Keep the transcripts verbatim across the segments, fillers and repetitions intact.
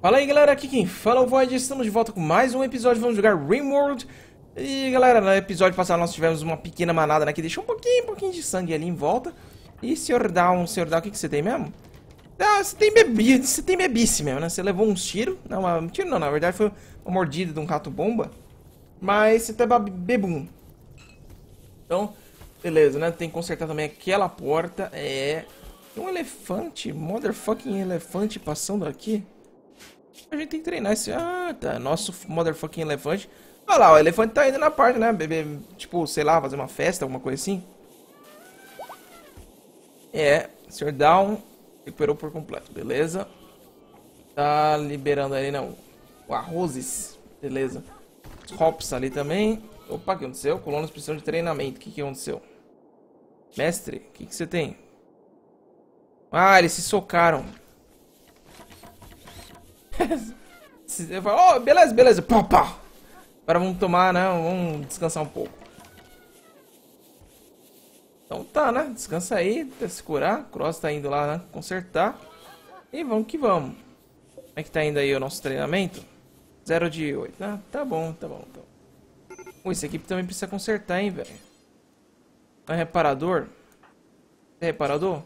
Fala aí galera, aqui quem fala é o Void, estamos de volta com mais um episódio, vamos jogar RimWorld. E galera, no episódio passado nós tivemos uma pequena manada, né, que deixou um pouquinho, um pouquinho de sangue ali em volta. E senhor Down, senhor Down, o que, que você tem mesmo? Ah, você tem bebi, você tem bebice mesmo, né, você levou uns tiros, não, um tiro não, na verdade foi uma mordida de um rato-bomba. Mas você tá bebum. Então, beleza, né, tem que consertar também aquela porta, é... Tem um elefante, motherfucking elefante passando aqui. A gente tem que treinar esse... Ah, tá. Nosso motherfucking elefante. Olha lá, o elefante tá indo na parte, né? Beber, tipo, sei lá, fazer uma festa, alguma coisa assim. É, senhor Down recuperou por completo, beleza. Tá liberando ali, não. O arrozes, beleza. Os hops ali também. Opa, o que aconteceu? Colonos precisam de treinamento. O que, que aconteceu? Mestre, o que, que você tem? Ah, eles se socaram. Oh, beleza, beleza. Pá, pá. Agora vamos tomar, né? Vamos descansar um pouco. Então tá, né? Descansa aí, pra se curar. Cross tá indo lá, né? Consertar. E vamos que vamos. Como é que tá indo aí o nosso treinamento? zero de oito. Ah, tá bom, tá bom. Tá bom. Pô, esse aqui também precisa consertar, hein, velho. É reparador? É reparador?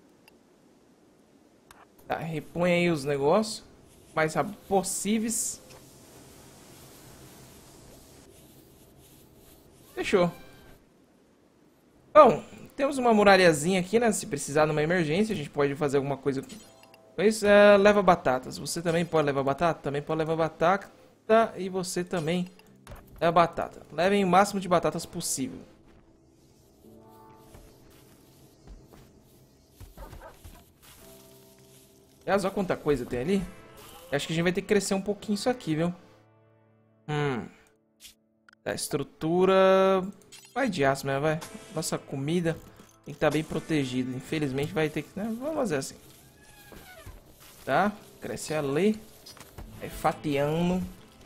Tá, repõe aí os negócios. Mais rápido possíveis. Fechou. Bom, temos uma muralhazinha aqui, né? Se precisar de uma emergência, a gente pode fazer alguma coisa. Pois é, leva batatas. Você também pode levar batata? Também pode levar batata. E você também leva batata. Levem o máximo de batatas possível. Aliás, olha quanta coisa tem ali. Acho que a gente vai ter que crescer um pouquinho isso aqui, viu? Hum. A estrutura... Vai de aço mesmo, vai. Nossa comida tem que estar bem protegida. Infelizmente vai ter que... Né? Vamos fazer assim. Tá? Cresce ali. Vai fatiando.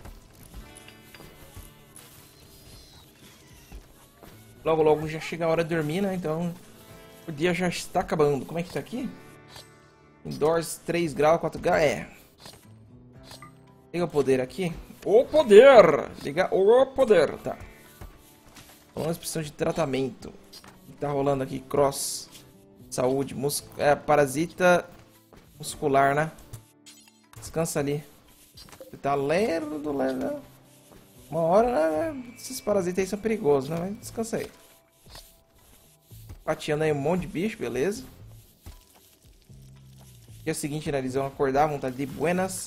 Logo, logo já chega a hora de dormir, né? Então... O dia já está acabando. Como é que tá aqui? Indoors três graus, quatro graus. É... Liga o poder aqui. O poder! Liga o poder. Tá. Vamos precisar de tratamento. O que tá rolando aqui? Cross. Saúde. Mus... É, parasita muscular, né? Descansa ali. Você tá lerdo, lerdo. Uma hora, né? Esses parasitas aí são perigosos, né? Mas descansa aí. Pateando aí um monte de bicho, beleza. Dia seguinte, né? Eles vão acordar, vão estar de buenas.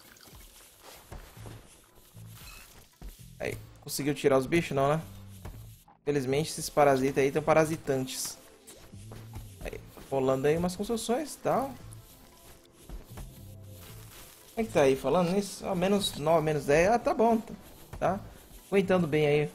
Aí, conseguiu tirar os bichos? Não, né? Infelizmente, esses parasitas aí estão parasitantes. Aí, rolando aí umas construções e tal. Como é que tá aí? Falando nisso? Ah, menos nove, menos dez. Ah, tá bom. Tá aguentando bem aí.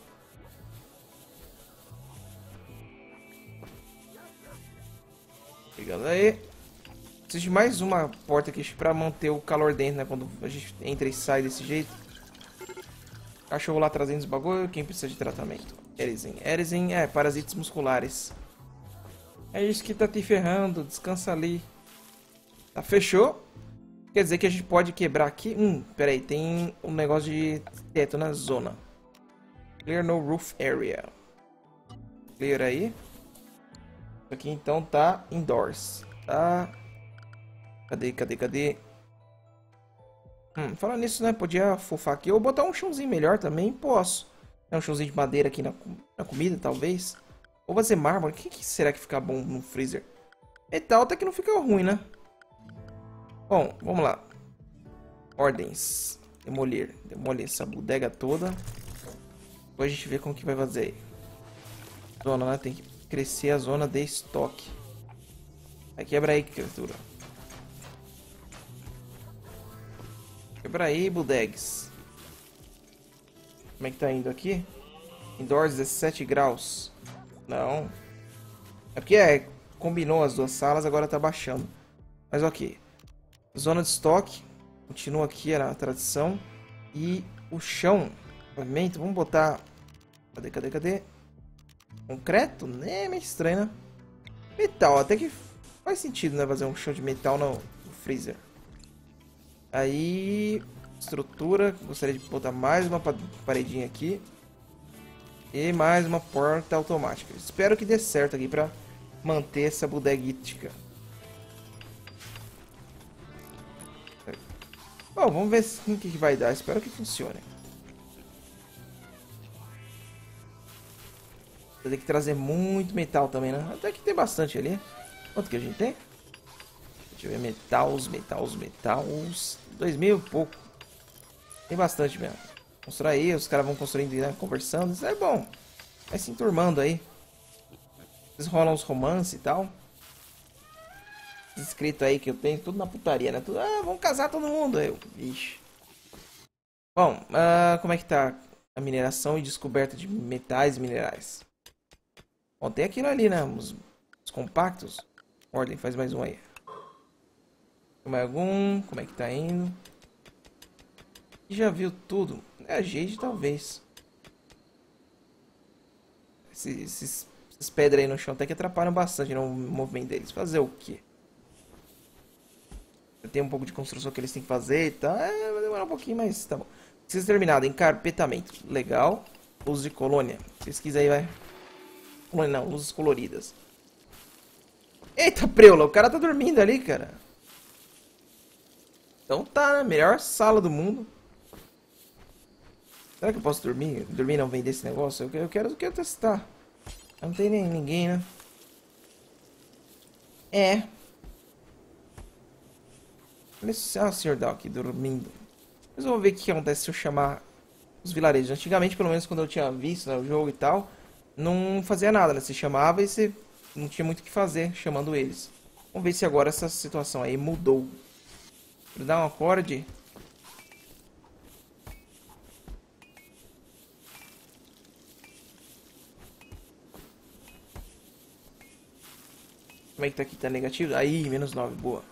Pegando aí. Preciso de mais uma porta aqui pra manter o calor dentro, né? Quando a gente entra e sai desse jeito. Cachorro lá trazendo os bagulho. Quem precisa de tratamento? Erizin. Erizin é parasitas musculares. É isso que tá te ferrando. Descansa ali. Tá, fechou. Quer dizer que a gente pode quebrar aqui. Hum, pera aí. Tem um negócio de teto na zona. Clear no roof area. Clear aí. Isso aqui então tá indoors. Tá. Cadê, cadê, cadê? Hum, falando nisso, né? Podia fofar aqui. Ou botar um chãozinho melhor também. Posso. É um chãozinho de madeira aqui na, na comida, talvez. Ou fazer mármore. O que, que será que fica bom no freezer? Metal até que não fica ruim, né? Bom, vamos lá. Ordens. Demolir. Demolir essa bodega toda. Depois a gente vê como que vai fazer aí. Zona, né? Tem que crescer a zona de estoque. Vai quebrar aí, criatura. Quebra aí, bodegs. Como é que tá indo aqui? Indoors dezessete graus. Não. É porque é, combinou as duas salas, agora tá baixando. Mas ok. Zona de estoque. Continua aqui a tradição. E o chão. Pavimento. Vamos botar... Cadê, cadê, cadê? Concreto? É meio estranho, né? Metal. Até que faz sentido, né? Fazer um chão de metal no, no freezer. Aí, estrutura. Gostaria de botar mais uma paredinha aqui. E mais uma porta automática. Espero que dê certo aqui pra manter essa bodeguística. Bom, vamos ver o que, que vai dar. Espero que funcione. Vai ter que trazer muito metal também, né? Até que tem bastante ali. Quanto que a gente tem? Deixa eu ver. Metals, metals, metals. Dois mil e pouco. Tem bastante mesmo. Constrói aí. Os caras vão construindo, né? Conversando. Isso é bom. Vai se enturmando aí. Eles rolam uns romances e tal. Inscrito aí que eu tenho. Tudo na putaria, né? Tudo, ah, vamos casar todo mundo. Eu, vixe. Bom, uh, como é que tá a mineração e descoberta de metais e minerais? Bom, tem aquilo ali, né? Os, os compactos. Ordem, faz mais um aí. Tem mais algum? Como é que tá indo? E já viu tudo? É a Jade, talvez. Esses, esses, essas pedras aí no chão até que atrapalham bastante no movimento deles. Fazer o quê? Tem um pouco de construção que eles têm que fazer e tal. É, vai demorar um pouquinho, mas tá bom. Precisa terminado. Encarpetamento. Legal. Luz de colônia. Pesquisa aí, vai. Colônia não, luzes coloridas. Eita, preula. O cara tá dormindo ali, cara. Então tá, né? Melhor sala do mundo. Será que eu posso dormir? Dormir e não vender esse negócio? Eu quero, eu quero testar. Não tem nem ninguém, né? É. Olha só o senhor Dow aqui dormindo. Mas eu vou ver o que acontece se eu chamar os vilarejos. Antigamente, pelo menos quando eu tinha visto, né, o jogo e tal, não fazia nada, né? Você chamava e você não tinha muito o que fazer chamando eles. Vamos ver se agora essa situação aí mudou. Vou dar um acorde. Como é que tá aqui? Tá negativo? Aí, menos nove, boa.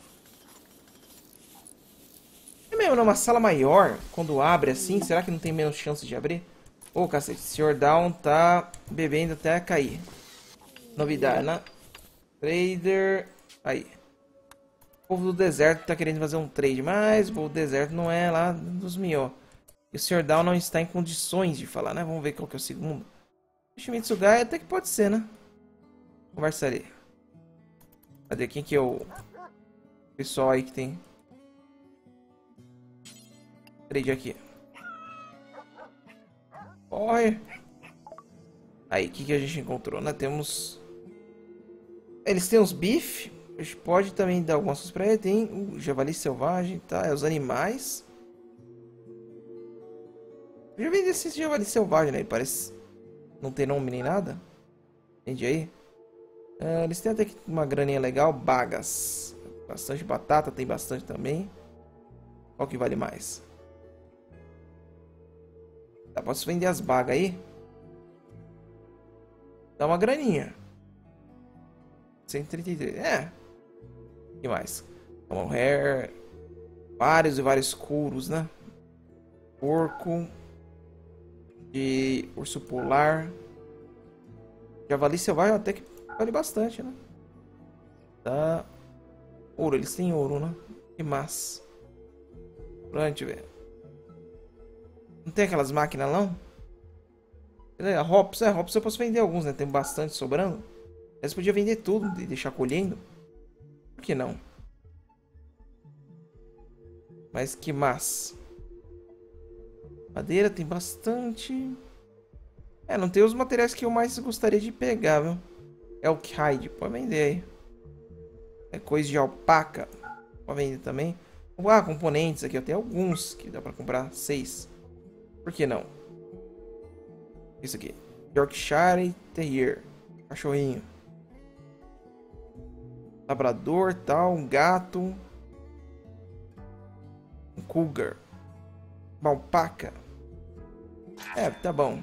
É mesmo, numa sala maior, quando abre assim, será que não tem menos chance de abrir? Ô, oh, cacete, o senhor Down tá bebendo até cair. Novidade, né? Trader... Aí. O povo do deserto tá querendo fazer um trade, mas o povo do deserto não é lá dos mió. E o senhor Down não está em condições de falar, né? Vamos ver qual que é o segundo. O Shimitsugai até que pode ser, né? Conversarei. Cadê? Quem que é o pessoal aí que tem trade aqui? Corre! Aí, o que, que a gente encontrou, né? Temos... Eles têm os bife. A gente pode também dar algumas coisas pra ele. Tem o javali selvagem, tá? É os animais. Eu já vendi esse javali selvagem, né? Ele parece não ter nome nem nada. Entende aí? Uh, eles têm até que uma graninha legal. Bagas. Bastante batata, tem bastante também. Qual que vale mais? Tá, posso vender as bagas aí? Dá uma graninha. cento e trinta e três. É. O que mais? Camel hair. Vários e vários couros, né? Porco. De urso polar. Javali selvagem até que vale bastante, né? Tá. Ouro, eles têm ouro, né? Que massa. Pronto, velho. Não tem aquelas máquinas, não? A Hops, é, Hops eu posso vender alguns, né? Tem bastante sobrando. Mas podia vender tudo e deixar colhendo. Por que não? Mas que massa. Madeira tem bastante. É, não tem os materiais que eu mais gostaria de pegar, viu? Elk hide, pode vender aí. É coisa de alpaca. Pode vender também. Ah, componentes aqui. Eu tenho alguns que dá pra comprar. Seis. Por que não? Isso aqui. Yorkshire Terrier. Cachorrinho. Labrador, tal. Um gato. Um cougar. Uma alpaca. É, tá bom.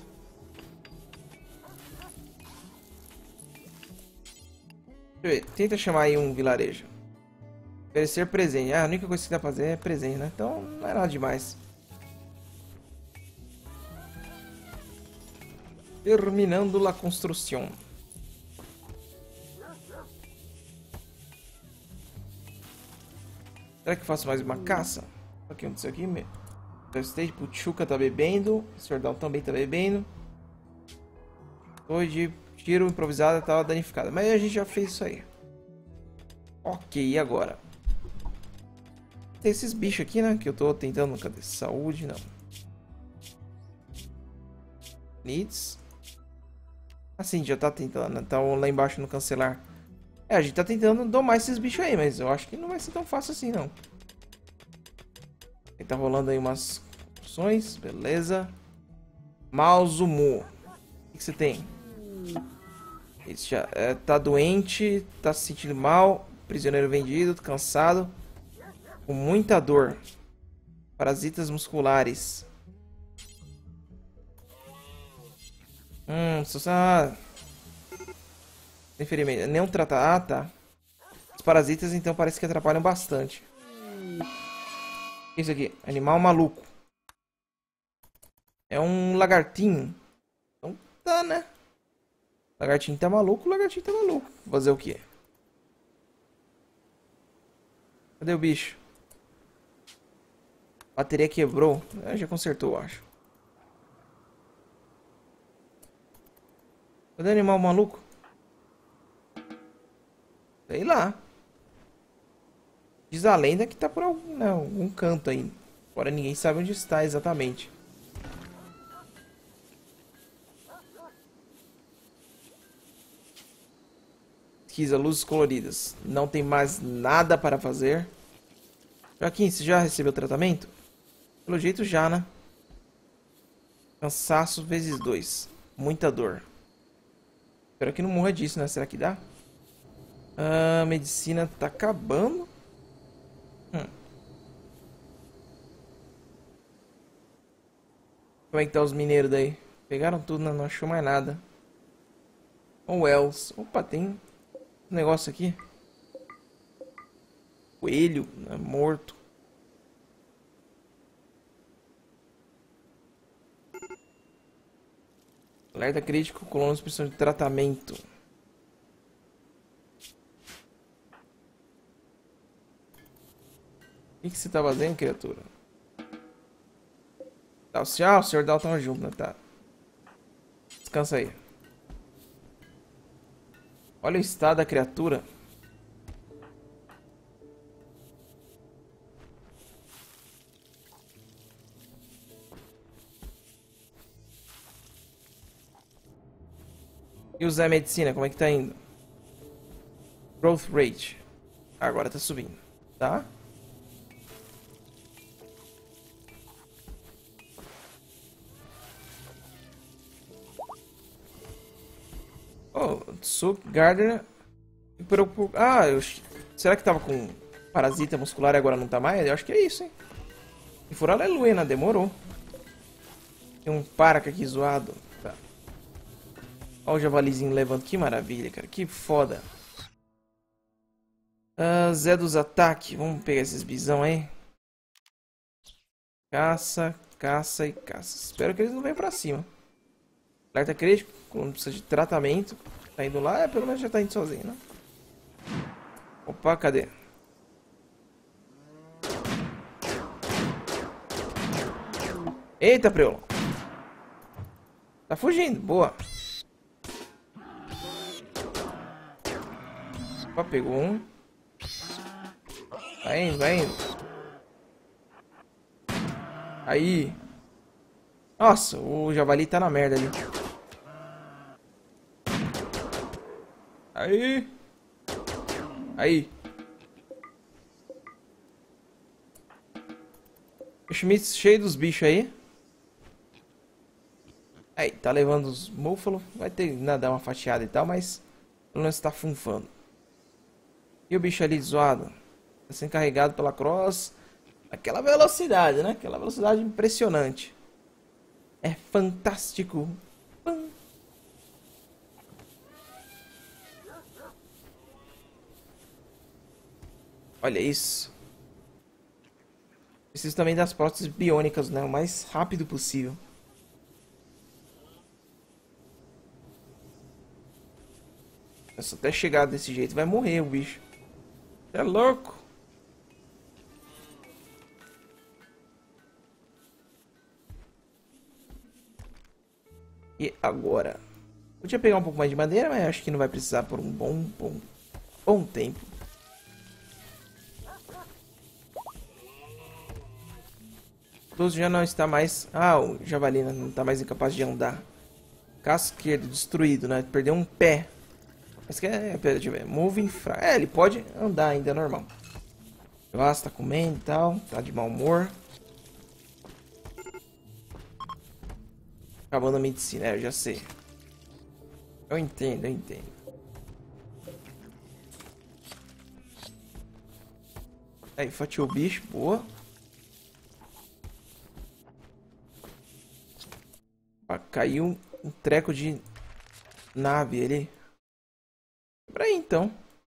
Deixa eu ver. Tenta chamar aí um vilarejo. Oferecer presente. Ah, a única coisa que dá pra fazer é presente, né? Então não é nada demais. Terminando a construção. Será que eu faço mais uma caça? O que aconteceu aqui? Stage, Puchuca tá bebendo. Sordal também tá bebendo. Torre de tiro improvisada tava danificada. Mas a gente já fez isso aí. Ok, e agora? Tem esses bichos aqui, né? Que eu tô tentando. Cadê? Saúde, não. Needs. Assim, já tá tentando, né? Tá lá embaixo no cancelar. É, a gente tá tentando domar esses bichos aí, mas eu acho que não vai ser tão fácil assim, não. Ele tá rolando aí umas opções, beleza. Mausumu. O que, que você tem? Esse já é, tá doente, tá se sentindo mal, prisioneiro vendido, cansado, com muita dor. Parasitas musculares. Hum, só... Ah, tem ferimento. Nenhum trata... Ah, tá. Os parasitas, então, parece que atrapalham bastante. Isso aqui, animal maluco. É um lagartinho. Então tá, né? Lagartinho tá maluco, lagartinho tá maluco. Fazer o quê? Cadê o bicho? A bateria quebrou. É, já consertou, eu acho. Cadê o animal maluco? Sei lá. Diz a lenda que tá por algum, né, algum canto aí. Agora ninguém sabe onde está exatamente. Pesquisa, luzes coloridas. Não tem mais nada para fazer. Joaquim, você já recebeu tratamento? Pelo jeito já, né? Cansaço vezes dois. Muita dor. Espero que não morra disso, né? Será que dá? A medicina tá acabando. Hum. Como é que tá os mineiros daí? Pegaram tudo, né? Não achou mais nada. O Wells. Opa, tem um negócio aqui. Coelho, né? Morto. Alerta crítico, colonos precisam de tratamento. O que, que você tá fazendo, criatura? Tá, o senhor, ah, o senhor Dal tava junto, né? Tá. Descansa aí. Olha o estado da criatura. E o Zé Medicina, como é que tá indo? Growth Rate. Agora tá subindo, tá? Oh, Suk Gardner. Ah, eu... será que tava com parasita muscular e agora não tá mais? Eu acho que é isso, hein? Se for aleluia, né? Demorou. Tem um paraca aqui zoado. Tá. Olha o javalizinho levando. Que maravilha, cara. Que foda. Ah, Zé dos ataques. Vamos pegar esses bisão aí. Caça, caça e caça. Espero que eles não venham pra cima. Alerta crítico. Quando precisa de tratamento. Tá indo lá. É, pelo menos já tá indo sozinho, né? Opa, cadê? Eita, preolo. Tá fugindo. Boa. Opa, pegou um. Vai indo, vai indo. Aí. Nossa, o javali tá na merda ali. Aí. Aí. O Schmitz cheio dos bichos aí. Aí, tá levando os búfalos. Vai ter que dar uma fatiada e tal, mas pelo menos tá funfando. E o bicho ali zoado? Tá sendo carregado pela cross. Aquela velocidade, né? Aquela velocidade impressionante. É fantástico. Pam. Olha isso. Preciso também das próteses biônicas, né? O mais rápido possível. Se até chegar desse jeito vai morrer o bicho. É louco. E agora? Podia pegar um pouco mais de madeira, mas acho que não vai precisar por um bom, bom, bom tempo. O idoso já não está mais... Ah, o javali não está mais incapaz de andar. Casqueiro destruído, né? Perdeu um pé. Mas que é... Deixa eu ver. Moving fra... É, ele pode andar ainda, é normal. Nossa, tá comendo e tal. Tá de mau humor. Acabando a medicina, é, eu já sei. Eu entendo, eu entendo. Aí, fatiou o bicho, boa. Ah, caiu um, um treco de nave ali. Pra aí, então.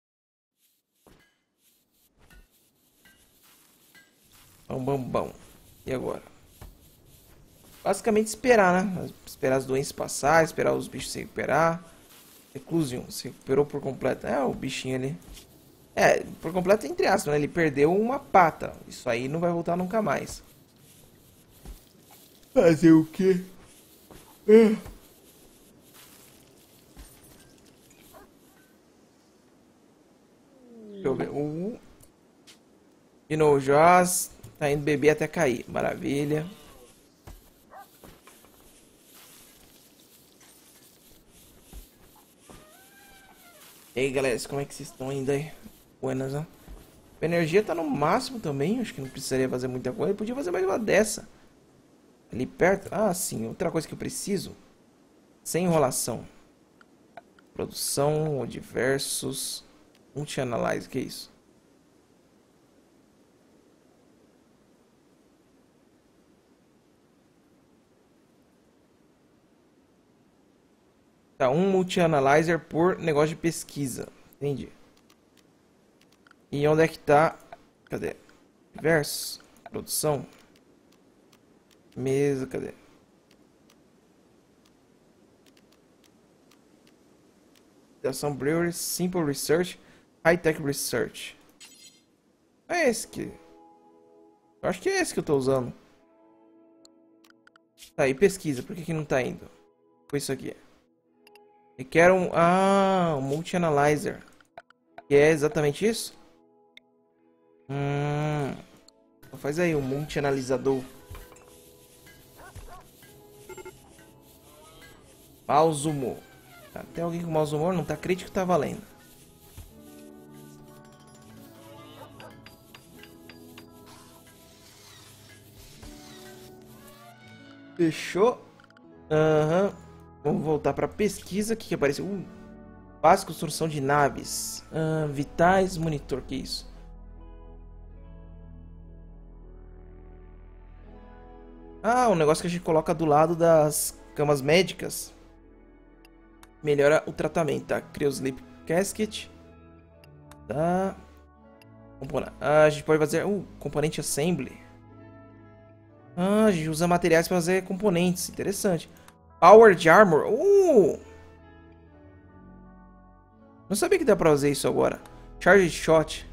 Bom, bom, bom. E agora? Basicamente esperar, né? Esperar as doenças passar, esperar os bichos se recuperar. Reclusion, se recuperou por completo. É, o bichinho ali. É, por completo entre aspas, né? Ele perdeu uma pata. Isso aí não vai voltar nunca mais. Fazer o quê? É. Deixa eu ver. Uh. De novo, Joss. Tá indo beber até cair. Maravilha. E aí, galera, como é que vocês estão ainda aí? Buenas, né? A energia tá no máximo também. Acho que não precisaria fazer muita coisa. Eu podia fazer mais uma dessa. Ali perto. Ah, sim. Outra coisa que eu preciso. Sem enrolação. Produção ou diversos. Multi-analyze. Que é isso? Tá, um multi-analyzer por negócio de pesquisa. Entendi. E onde é que tá? Cadê? Diversos. Produção. Mesa, cadê? Ação Brewery, Simple Research, High Tech Research. É esse que... Eu acho que é esse que eu tô usando. Tá, aí pesquisa. Por que que não tá indo? Foi isso aqui. Eu quero um... Ah, um Multi-Analyzer. Que é exatamente isso? Hum... Então faz aí um multi-analisador. Mouse humor. Tá, tem alguém com mouse humor? Não tá crítico, tá valendo. Fechou. Aham. Uhum. Vamos voltar para pesquisa. O que, que apareceu? Uh, básica construção de naves. Uh, vitais, monitor. Que isso? Ah, um negócio que a gente coloca do lado das camas médicas. Melhora o tratamento, tá? Cryosleep Casket. Tá. Componente. Ah, a gente pode fazer... Uh, componente assembly. Ah, a gente usa materiais para fazer componentes. Interessante. Powered Armor. Uh! Não sabia que dá pra fazer isso agora. Charge Shot.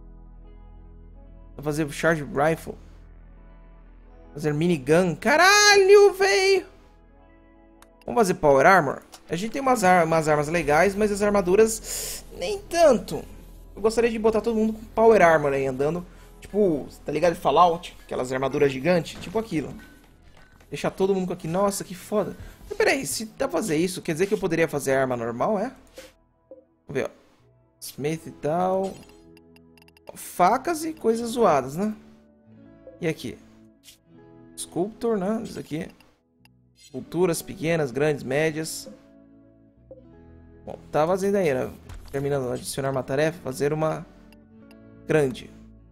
Vou fazer Charge Rifle. Fazer Minigun. Caralho, velho! Vamos fazer Power Armor? A gente tem umas, ar umas armas legais, mas as armaduras nem tanto. Eu gostaria de botar todo mundo com Power Armor aí, andando. Tipo, tá ligado? Fallout. Aquelas armaduras gigantes. Tipo aquilo. Deixar todo mundo com aqui. Nossa, que foda. Mas peraí, se dá pra fazer isso, quer dizer que eu poderia fazer arma normal, é? Vamos ver, ó. Smith e tal. Facas e coisas zoadas, né? E aqui? Sculptor, né? Isso aqui. Esculturas pequenas, grandes, médias. Bom, tá fazendo aí, né? Terminando, adicionar uma tarefa, fazer uma grande.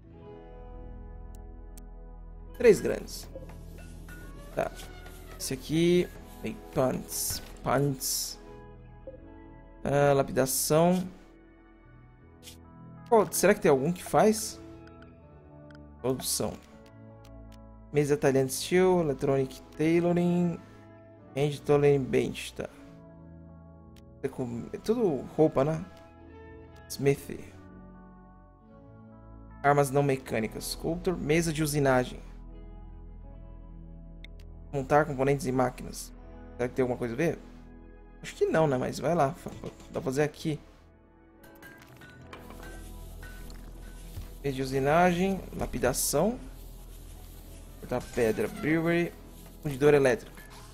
Três grandes. Tá. Esse aqui. Make pants. Pants. Ah, lapidação. Oh, será que tem algum que faz? Produção. Mesa Italian Steel. Electronic Tailoring. Hand Tailoring Bench. Tá. É tudo roupa, né? Smithy. Armas não mecânicas. Sculptor. Mesa de usinagem. Montar componentes e máquinas. Será que tem alguma coisa a ver? Acho que não, né? Mas vai lá. Dá pra fazer aqui. Rede de usinagem. Lapidação. Cortar pedra. Brewery. Fundidor elétrico.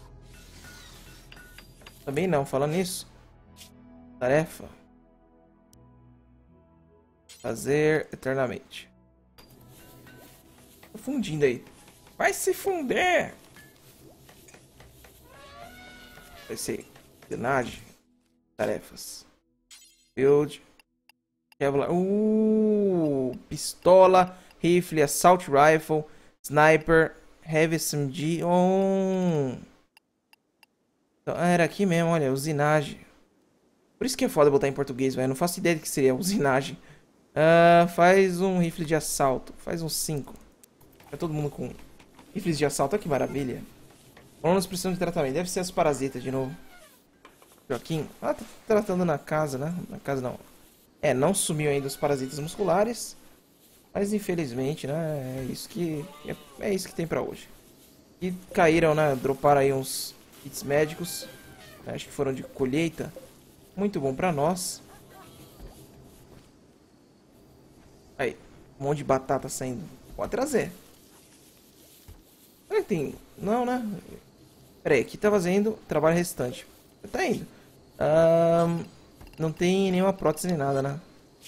Também não. Falando nisso. Tarefa. Fazer eternamente. Tô fundindo aí. Vai se funder! Vai ser usinagem. Tarefas. Build. Kevlar. Uh, pistola. Rifle. Assault rifle. Sniper. Heavy S M G. Oh. Então, era aqui mesmo, olha. Usinagem. Por isso que é foda botar em português, velho. Não faço ideia do que seria usinagem. Uh, faz um rifle de assalto. Faz uns cinco. É todo mundo com rifles de assalto. Olha que maravilha. Colonos precisam de tratamento. Deve ser as parasitas de novo. Joaquim. Ah, tá tratando na casa, né? Na casa não. É, não sumiu ainda os parasitas musculares. Mas infelizmente, né? É isso que, é, é isso que tem pra hoje. E caíram, né? Droparam aí uns kits médicos. Acho que foram de colheita. Muito bom pra nós. Aí, um monte de batata saindo. Pode trazer. Será que tem? Não, né? Pera aí, aqui tá fazendo trabalho restante. Tá indo. Um, não tem nenhuma prótese nem nada, né?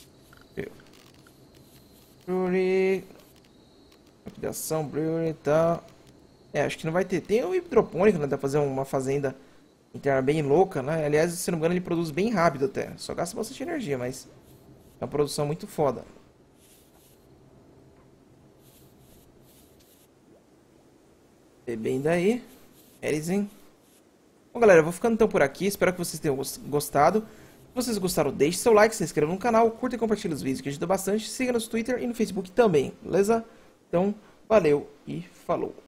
Brewery. Lapidação, brewery e tal. É, acho que não vai ter. Tem o hidropônico, né? Dá pra fazer uma fazenda interna bem louca, né? Aliás, se não me engano, ele produz bem rápido até. Só gasta bastante energia, mas é uma produção muito foda. Bem daí. Erizen. Bom, galera, eu vou ficando então por aqui. Espero que vocês tenham gostado. Se vocês gostaram, deixe seu like, se inscreva no canal, curta e compartilhe os vídeos que ajuda bastante. Siga no Twitter e no Facebook também, beleza? Então, valeu e falou.